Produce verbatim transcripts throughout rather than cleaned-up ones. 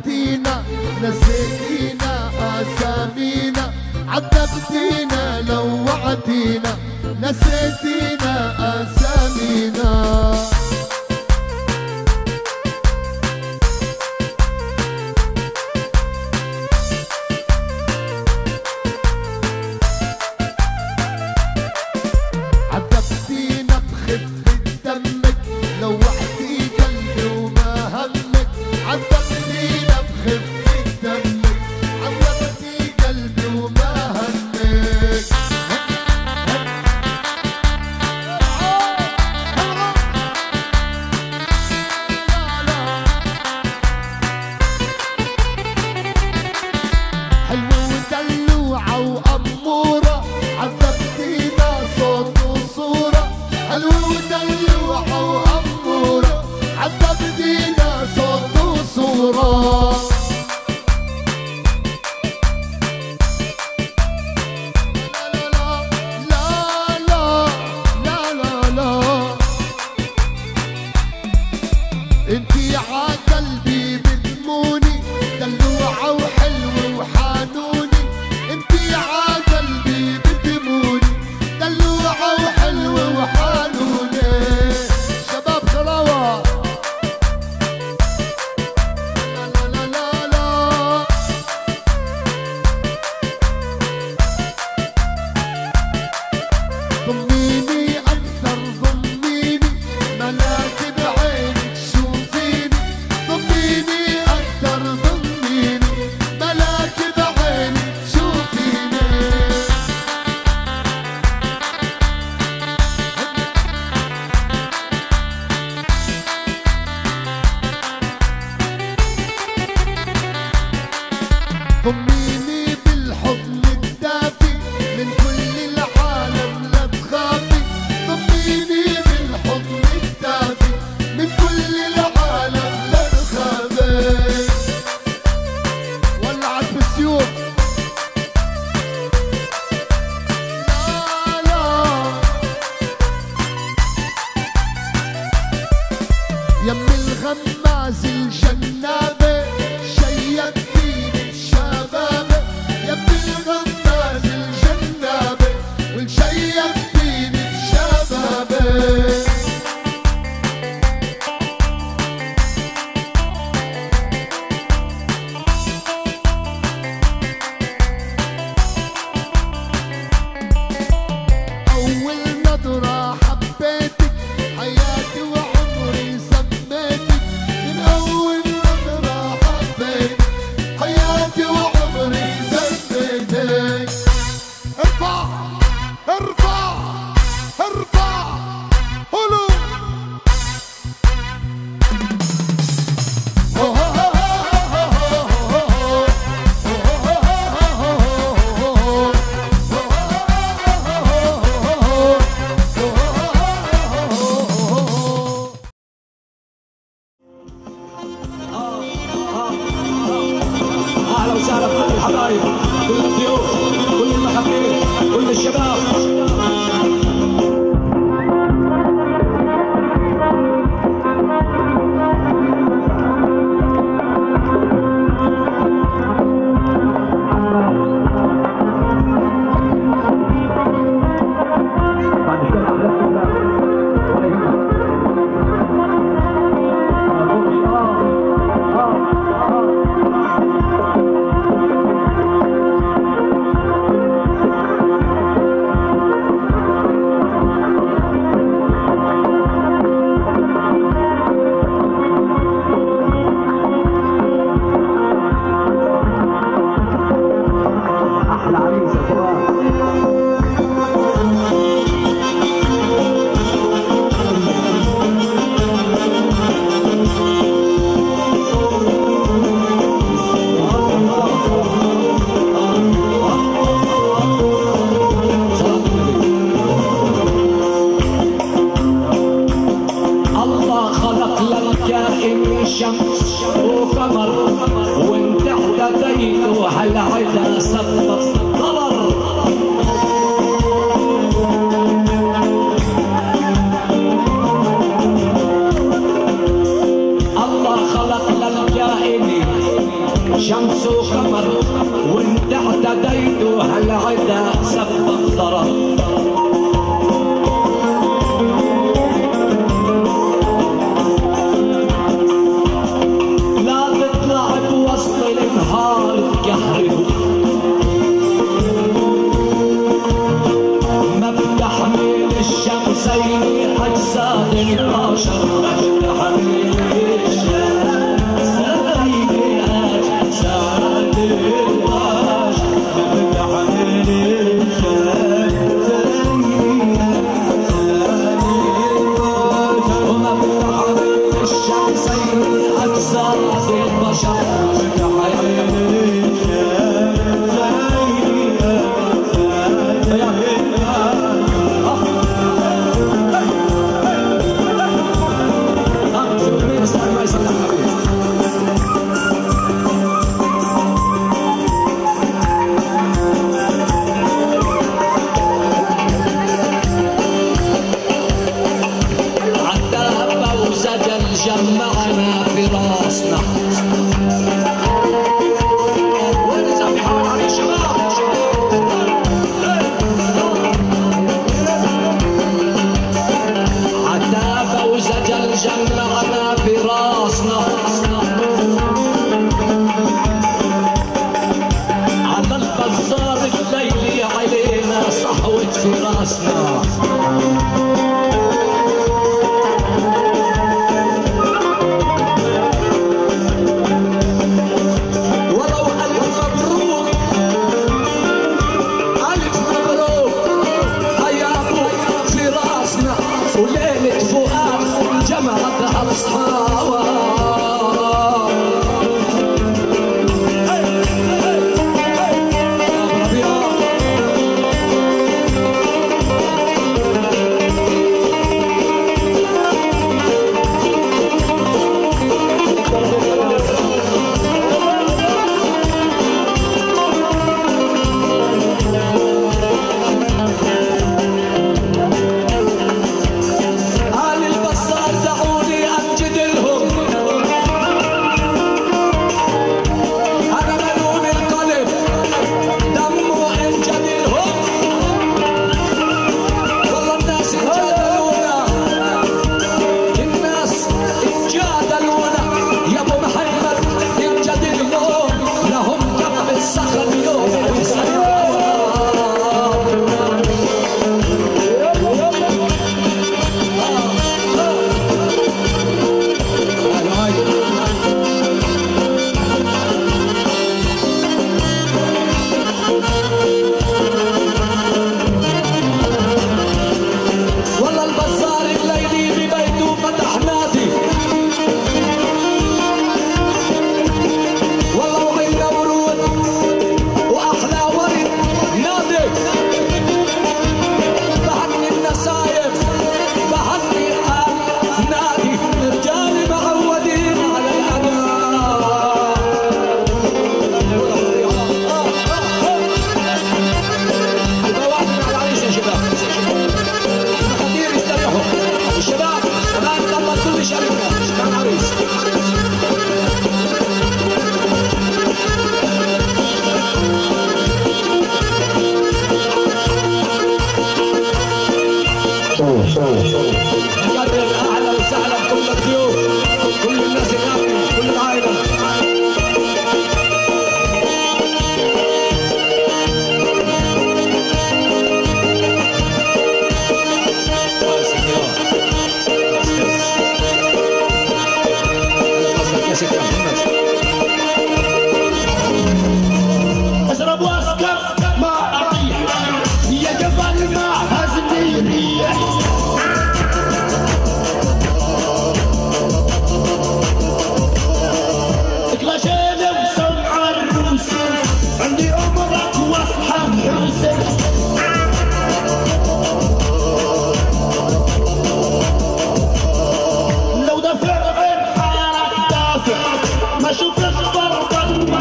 وعدتينا نسيتينا اسامينا، عذبتينا لوعتينا نسيتينا اسامينا. عذبتينا بخفة دمك لوعتي قلبي وما همك، عذبتينا بخفة دمك عذبتي قلبي وما همك. حلوة ودلوعة وأمورة عذبتينا صوت وصورة، حلوة ودلوعة وأمورة عذبتينا صوت وصورة. لا لا لا لا لا انتي عقلبي بتموني دلوعة وحلوة وحانوني، انتي عقلبي بتموني دلوعة وحلوة وحانوني. شباب خلاوة لا لا لا لا ضميني أكثر ضميني ملاك بعينك شوفيني، ضميني أكثر ضميني ملاك بعينك شوفيني. ضميني بالحضن الدافي من كل العالم لا تخافي، ضميني بالحضن الدافي من كل العالم لا تخافي. ولعت بالسيوف لا لا يم الغماز الجنابة شيبتيني الشبابة، يم الغماز الجنابة والشيبتيني الشبابة. أول نظرة حبيتك حياتي وعمري سميتك، من أول نظرة حبيتك حياتي وعمري سميتك. ارفع ارفع ارفع قولوا اهلا وسهلا بكل الحبايب، كل الضيوف، كل المحبين، كل الشباب. شمس وقمر وانت اهتديت وهالعدا سبب ضرر. الله خلق للكائن شمس وقمر وانت اعتديت هالعدا سبب ضرر. لا تطلع بوسط الانهار تكهرب، ما بتحمل الشمسين اجساد البشر، ما بتحمل جمعنا في راسنا. وين اذا بيحاول عليه شباب؟ عتابة وزجل جمعنا في راسنا، على البزار الليلي علينا صحوة في راسنا. نقرر اهلا وسهلا بكل الضيوف، كل الناس هناك، كل العائله. اشرب واسكر ما اطيح يا جبل ما هزني ريح. كلاشين مسمع الروس عندي عمرك واصحى حوسك. لو دافع الحارة دافع ما شفتش ضربة.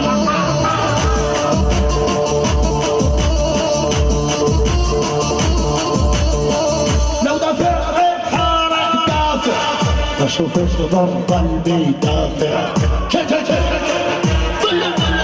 لو دافع الحارة دافع ما شفتش ضربة بيدافع.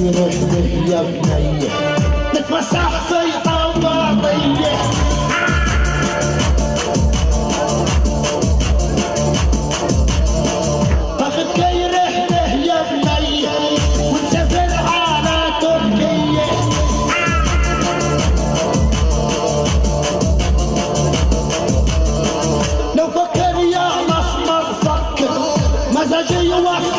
رحلة يا بنية نتفسح في عماضية باخد كي رحلة يا بنية ونسافر على تركيا لو فكر يا مسمر فكر مزاجي وفكر